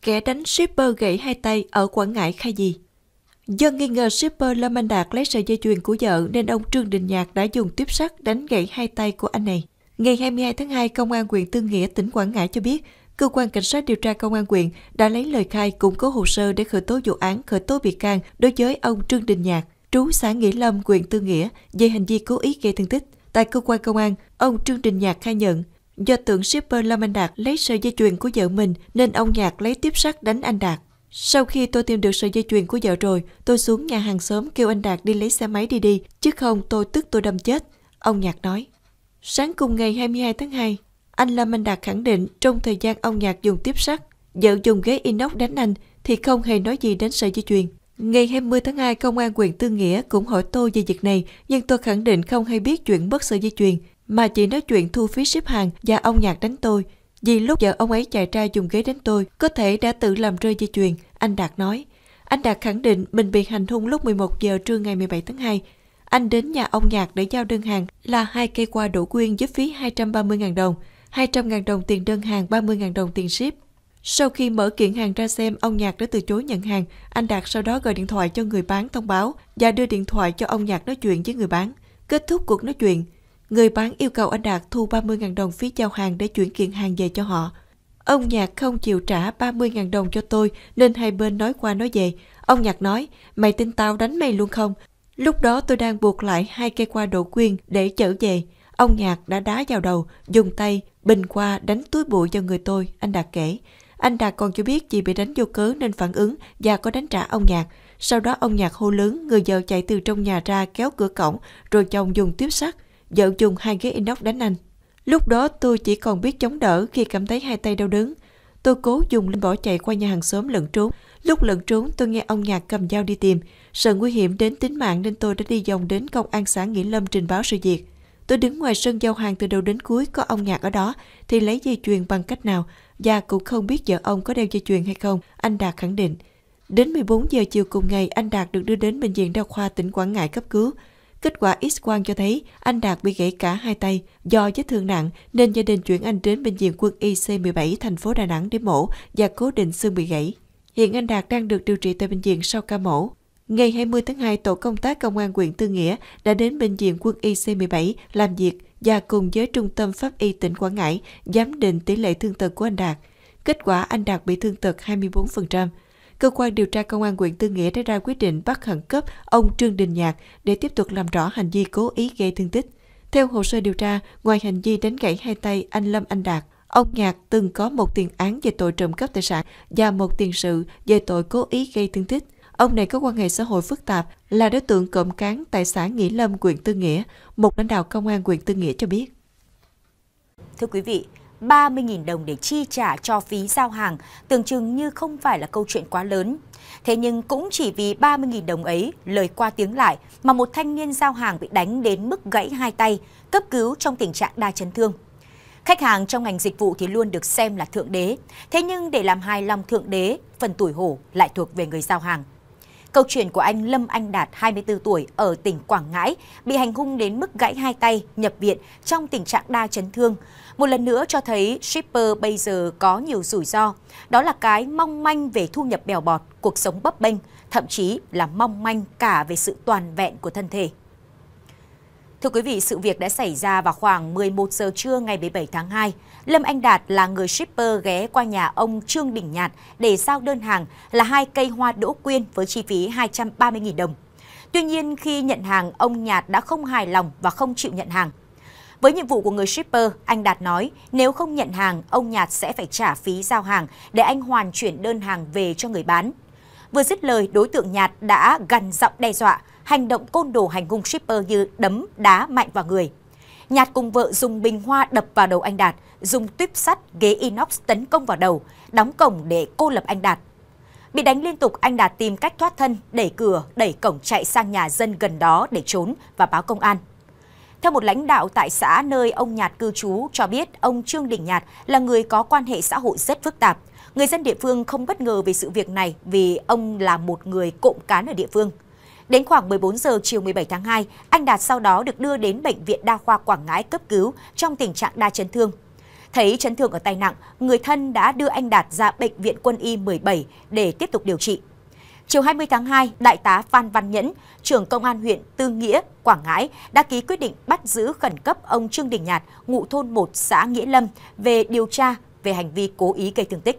Kẻ đánh shipper gãy hai tay ở Quảng Ngãi khai gì? Do nghi ngờ shipper Lâm Anh Đạt lấy sợi dây chuyền của vợ nên ông Trương Đình Nhạt đã dùng tuyếp sắt đánh gãy hai tay của anh này. Ngày 22 tháng 2, Công an huyện Tư Nghĩa, tỉnh Quảng Ngãi cho biết, Cơ quan Cảnh sát điều tra Công an huyện đã lấy lời khai củng cố hồ sơ để khởi tố vụ án, khởi tố bị can đối với ông Trương Đình Nhạt, trú xã Nghĩa Lâm, huyện Tư Nghĩa, về hành vi cố ý gây thương tích. Tại cơ quan công an, ông Trương Đình Nhạt khai nhận, do tưởng shipper Lâm Anh Đạt lấy sợi dây chuyền của vợ mình nên ông Nhạt lấy tiếp sắt đánh anh Đạt. Sau khi tôi tìm được sợi dây chuyền của vợ rồi, tôi xuống nhà hàng xóm kêu anh Đạt đi lấy xe máy đi, chứ không tôi tức tôi đâm chết, ông Nhạt nói. Sáng cùng ngày 22 tháng 2, anh Lâm Anh Đạt khẳng định trong thời gian ông Nhạt dùng tiếp sắt, vợ dùng ghế inox đánh anh thì không hề nói gì đến sợi dây chuyền. Ngày 20 tháng 2, Công an huyện Tư Nghĩa cũng hỏi tôi về việc này, nhưng tôi khẳng định không hay biết chuyện mất sợi dây chuyền, mà chỉ nói chuyện thu phí ship hàng và ông Nhạt đánh tôi. Vì lúc vợ ông ấy chạy ra dùng ghế đánh tôi, có thể đã tự làm rơi dây chuyền, anh Đạt nói. Anh Đạt khẳng định mình bị hành hung lúc 11 giờ trưa ngày 17 tháng 2. Anh đến nhà ông Nhạt để giao đơn hàng là 2 cây qua đỗ quyên với phí 230.000 đồng, 200.000 đồng tiền đơn hàng, 30.000 đồng tiền ship. Sau khi mở kiện hàng ra xem, ông Nhạt đã từ chối nhận hàng. Anh Đạt sau đó gọi điện thoại cho người bán thông báo và đưa điện thoại cho ông Nhạt nói chuyện với người bán. Kết thúc cuộc nói chuyện, người bán yêu cầu anh Đạt thu 30.000 đồng phí giao hàng để chuyển kiện hàng về cho họ. Ông Nhạt không chịu trả 30.000 đồng cho tôi nên hai bên nói qua nói về. Ông Nhạt nói, mày tin tao đánh mày luôn không? Lúc đó tôi đang buộc lại 2 cây qua đỗ quyên để chở về. Ông Nhạt đã đá vào đầu, dùng tay, bình qua đánh túi bụi vào người tôi, anh Đạt kể. Anh Đạt còn cho biết chị bị đánh vô cớ nên phản ứng và có đánh trả ông Nhạt. Sau đó ông Nhạt hô lớn, người vợ chạy từ trong nhà ra kéo cửa cổng, rồi chồng dùng tuyếp sắt, vợ dùng 2 ghế inox đánh anh. Lúc đó tôi chỉ còn biết chống đỡ khi cảm thấy hai tay đau đớn. Tôi cố dùng lên bỏ chạy qua nhà hàng xóm lẫn trốn. Lúc lẫn trốn tôi nghe ông Nhạt cầm dao đi tìm. Sợ nguy hiểm đến tính mạng nên tôi đã đi vòng đến công an xã Nghĩa Lâm trình báo sự việc. Tôi đứng ngoài sân giao hàng từ đầu đến cuối, có ông Nhạt ở đó thì lấy dây chuyền bằng cách nào và cũng không biết vợ ông có đeo dây chuyền hay không, anh Đạt khẳng định. Đến 14 giờ chiều cùng ngày, anh Đạt được đưa đến Bệnh viện Đa khoa tỉnh Quảng Ngãi cấp cứu. Kết quả X-quang cho thấy anh Đạt bị gãy cả hai tay. Do vết thương nặng nên gia đình chuyển anh đến Bệnh viện Quân y C17 thành phố Đà Nẵng để mổ và cố định xương bị gãy. Hiện anh Đạt đang được điều trị tại bệnh viện sau ca mổ. Ngày 20 tháng 2, tổ công tác Công an huyện Tư Nghĩa đã đến Bệnh viện Quân y C17 làm việc và cùng với Trung tâm Pháp y tỉnh Quảng Ngãi giám định tỷ lệ thương tật của anh Đạt. Kết quả anh Đạt bị thương tật 24%. Cơ quan điều tra Công an huyện Tư Nghĩa đã ra quyết định bắt khẩn cấp ông Trương Đình Nhạt để tiếp tục làm rõ hành vi cố ý gây thương tích. Theo hồ sơ điều tra, ngoài hành vi đánh gãy hai tay anh Lâm Anh Đạt, ông Nhạt từng có một tiền án về tội trộm cắp tài sản và một tiền sự về tội cố ý gây thương tích. Ông này có quan hệ xã hội phức tạp, là đối tượng cộng cán tại xã Nghĩa Lâm, huyện Tư Nghĩa, một lãnh đạo Công an huyện Tư Nghĩa cho biết. Thưa quý vị, 30.000 đồng để chi trả cho phí giao hàng tưởng chừng như không phải là câu chuyện quá lớn. Thế nhưng cũng chỉ vì 30.000 đồng ấy, lời qua tiếng lại mà một thanh niên giao hàng bị đánh đến mức gãy hai tay, cấp cứu trong tình trạng đa chấn thương. Khách hàng trong ngành dịch vụ thì luôn được xem là thượng đế. Thế nhưng để làm hài lòng thượng đế, phần tủi hổ lại thuộc về người giao hàng. Câu chuyện của anh Lâm Anh Đạt, 24 tuổi, ở tỉnh Quảng Ngãi, bị hành hung đến mức gãy hai tay, nhập viện trong tình trạng đa chấn thương. Một lần nữa cho thấy shipper bây giờ có nhiều rủi ro. Đó là cái mong manh về thu nhập bèo bọt, cuộc sống bấp bênh, thậm chí là mong manh cả về sự toàn vẹn của thân thể. Thưa quý vị, sự việc đã xảy ra vào khoảng 11 giờ trưa ngày 17 tháng 2. Lâm Anh Đạt là người shipper ghé qua nhà ông Trương Đình Nhạt để giao đơn hàng là 2 cây hoa đỗ quyên với chi phí 230.000 đồng. Tuy nhiên, khi nhận hàng, ông Nhạt đã không hài lòng và không chịu nhận hàng. Với nhiệm vụ của người shipper, anh Đạt nói nếu không nhận hàng, ông Nhạt sẽ phải trả phí giao hàng để anh hoàn chuyển đơn hàng về cho người bán. Vừa dứt lời, đối tượng Nhạt đã gằn giọng đe dọa, hành động côn đồ hành hung shipper như đấm, đá mạnh vào người. Nhạt cùng vợ dùng bình hoa đập vào đầu anh Đạt, dùng tuyếp sắt, ghế inox tấn công vào đầu, đóng cổng để cô lập anh Đạt. Bị đánh liên tục, anh Đạt tìm cách thoát thân, đẩy cửa, đẩy cổng chạy sang nhà dân gần đó để trốn và báo công an. Theo một lãnh đạo tại xã nơi ông Nhạt cư trú cho biết, ông Trương Đình Nhạt là người có quan hệ xã hội rất phức tạp. Người dân địa phương không bất ngờ về sự việc này vì ông là một người cộng cán ở địa phương. Đến khoảng 14 giờ chiều 17 tháng 2, anh Đạt sau đó được đưa đến Bệnh viện Đa khoa Quảng Ngãi cấp cứu trong tình trạng đa chấn thương. Thấy chấn thương ở tay nặng, người thân đã đưa anh Đạt ra Bệnh viện Quân y 17 để tiếp tục điều trị. Chiều 20 tháng 2, Đại tá Phan Văn Nhẫn, trưởng Công an huyện Tư Nghĩa, Quảng Ngãi đã ký quyết định bắt giữ khẩn cấp ông Trương Đình Nhạt, ngụ thôn 1 xã Nghĩa Lâm về điều tra về hành vi cố ý gây thương tích.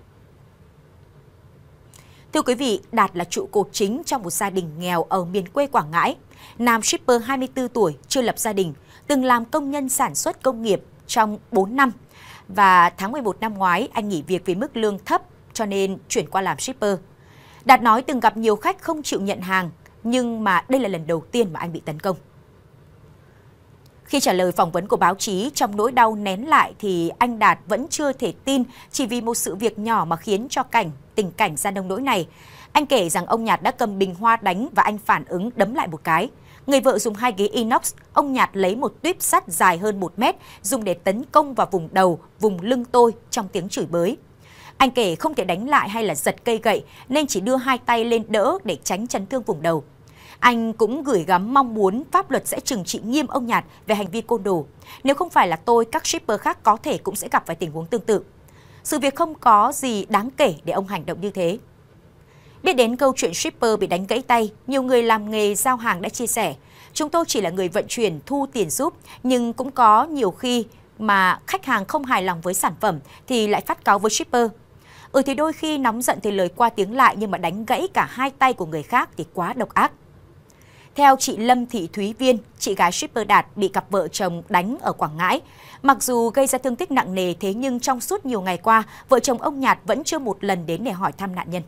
Thưa quý vị, Đạt là trụ cột chính trong một gia đình nghèo ở miền quê Quảng Ngãi. Nam shipper 24 tuổi, chưa lập gia đình, từng làm công nhân sản xuất công nghiệp trong 4 năm. Và tháng 11 năm ngoái, anh nghỉ việc vì mức lương thấp cho nên chuyển qua làm shipper. Đạt nói từng gặp nhiều khách không chịu nhận hàng, nhưng mà đây là lần đầu tiên mà anh bị tấn công. Khi trả lời phỏng vấn của báo chí, trong nỗi đau nén lại thì anh Đạt vẫn chưa thể tin chỉ vì một sự việc nhỏ mà khiến cho tình cảnh ra nông nỗi này. Anh kể rằng ông Nhạt đã cầm bình hoa đánh và anh phản ứng đấm lại một cái. Người vợ dùng 2 ghế inox, ông Nhạt lấy một tuyếp sắt dài hơn 1 mét dùng để tấn công vào vùng đầu, vùng lưng tôi trong tiếng chửi bới. Anh kể không thể đánh lại hay là giật cây gậy nên chỉ đưa 2 tay lên đỡ để tránh chấn thương vùng đầu. Anh cũng gửi gắm mong muốn pháp luật sẽ trừng trị nghiêm ông Nhạt về hành vi côn đồ. Nếu không phải là tôi, các shipper khác có thể cũng sẽ gặp phải tình huống tương tự. Sự việc không có gì đáng kể để ông hành động như thế. Biết đến câu chuyện shipper bị đánh gãy tay, nhiều người làm nghề giao hàng đã chia sẻ. Chúng tôi chỉ là người vận chuyển thu tiền giúp, nhưng cũng có nhiều khi mà khách hàng không hài lòng với sản phẩm thì lại phát cáu với shipper. Thì đôi khi nóng giận thì lời qua tiếng lại nhưng mà đánh gãy cả 2 tay của người khác thì quá độc ác. Theo chị Lâm Thị Thúy Viên, chị gái shipper Đạt bị cặp vợ chồng đánh ở Quảng Ngãi. Mặc dù gây ra thương tích nặng nề, thế nhưng trong suốt nhiều ngày qua, vợ chồng ông Nhạt vẫn chưa một lần đến để hỏi thăm nạn nhân.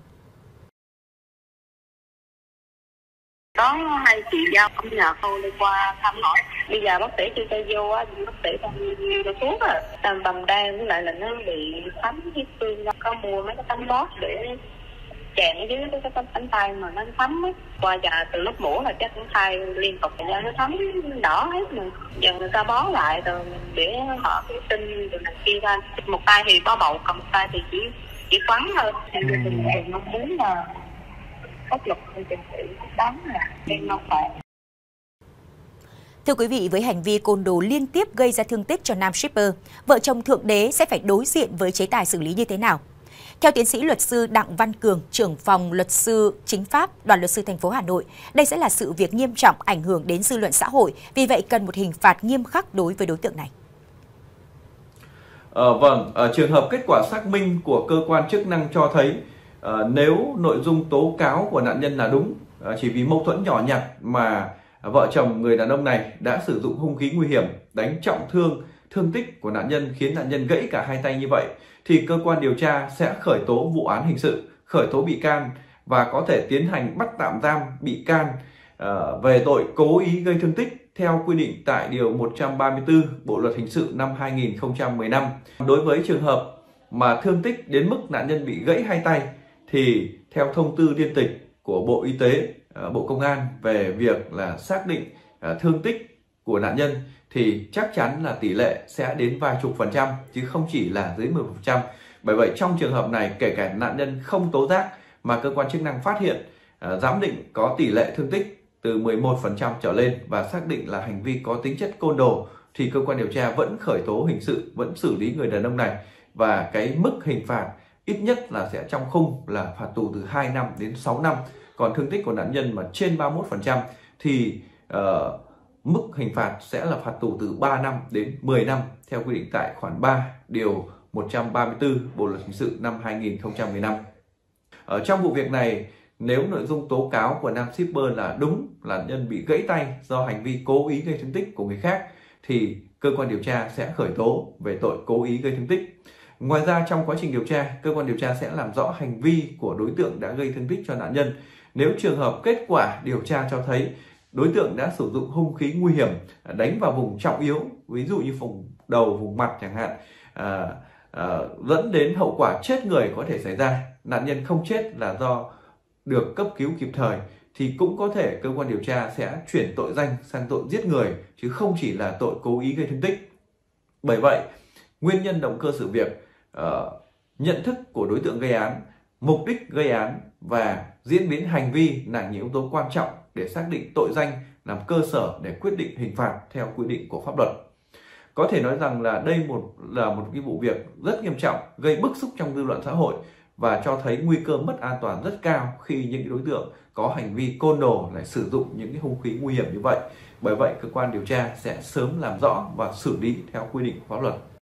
Có 2 chị giao ông Nhạt tôi đi qua thăm hỏi. Bây giờ bác sĩ cho tôi vô á, bác sĩ cho thuốc á, bầm đen với lại là nó bị thấm huyết tương, có mua mấy cái tấm bóp để chèn ở dưới cái cánh tay mà nó thấm á. Qua giờ từ lúc mổ là chắc cũng thay liên tục ra nó thấm đỏ hết rồi. Giờ người ta bó lại rồi để họ cái tinh rồi này kia ra. Một tay thì có bầu, còn một tay thì chỉ quắn thôi. Mình mong muốn là pháp luật trừng trị đáng là nên nó phải. Thưa quý vị, với hành vi côn đồ liên tiếp gây ra thương tích cho nam shipper, vợ chồng thượng đế sẽ phải đối diện với chế tài xử lý như thế nào? Theo tiến sĩ luật sư Đặng Văn Cường, trưởng phòng luật sư chính pháp, Đoàn luật sư thành phố Hà Nội, đây sẽ là sự việc nghiêm trọng ảnh hưởng đến dư luận xã hội, vì vậy cần một hình phạt nghiêm khắc đối với đối tượng này. Trường hợp kết quả xác minh của cơ quan chức năng cho thấy nếu nội dung tố cáo của nạn nhân là đúng, chỉ vì mâu thuẫn nhỏ nhặt mà vợ chồng người đàn ông này đã sử dụng hung khí nguy hiểm đánh trọng thương tích của nạn nhân khiến nạn nhân gãy cả 2 tay như vậy, thì cơ quan điều tra sẽ khởi tố vụ án hình sự, khởi tố bị can và có thể tiến hành bắt tạm giam bị can về tội cố ý gây thương tích theo quy định tại Điều 134 Bộ Luật Hình sự năm 2015. Đối với trường hợp mà thương tích đến mức nạn nhân bị gãy 2 tay thì theo thông tư liên tịch của Bộ Y tế, Bộ Công an về việc là xác định thương tích của nạn nhân thì chắc chắn là tỷ lệ sẽ đến vài chục % chứ không chỉ là dưới 10%. Bởi vậy trong trường hợp này, kể cả nạn nhân không tố giác mà cơ quan chức năng phát hiện giám định có tỷ lệ thương tích từ 11% trở lên và xác định là hành vi có tính chất côn đồ thì cơ quan điều tra vẫn khởi tố hình sự, vẫn xử lý người đàn ông này, và cái mức hình phạt ít nhất là sẽ trong khung là phạt tù từ 2 năm đến 6 năm. Còn thương tích của nạn nhân mà trên 31% thì mức hình phạt sẽ là phạt tù từ 3 năm đến 10 năm theo quy định tại khoản 3 Điều 134 Bộ Luật Hình sự năm 2015. Trong vụ việc này, nếu nội dung tố cáo của nam shipper là đúng, là nạn nhân bị gãy tay do hành vi cố ý gây thương tích của người khác, thì cơ quan điều tra sẽ khởi tố về tội cố ý gây thương tích. Ngoài ra, trong quá trình điều tra, cơ quan điều tra sẽ làm rõ hành vi của đối tượng đã gây thương tích cho nạn nhân. Nếu trường hợp kết quả điều tra cho thấy đối tượng đã sử dụng hung khí nguy hiểm đánh vào vùng trọng yếu, ví dụ như vùng đầu, vùng mặt chẳng hạn, dẫn đến hậu quả chết người có thể xảy ra, nạn nhân không chết là do được cấp cứu kịp thời, thì cũng có thể cơ quan điều tra sẽ chuyển tội danh sang tội giết người chứ không chỉ là tội cố ý gây thương tích. Bởi vậy, nguyên nhân, động cơ sự việc, nhận thức của đối tượng gây án, mục đích gây án và diễn biến hành vi là những yếu tố quan trọng để xác định tội danh, làm cơ sở để quyết định hình phạt theo quy định của pháp luật. Có thể nói rằng là đây là một cái vụ việc rất nghiêm trọng, gây bức xúc trong dư luận xã hội và cho thấy nguy cơ mất an toàn rất cao khi những đối tượng có hành vi côn đồ lại sử dụng những cái hung khí nguy hiểm như vậy. Bởi vậy, cơ quan điều tra sẽ sớm làm rõ và xử lý theo quy định của pháp luật.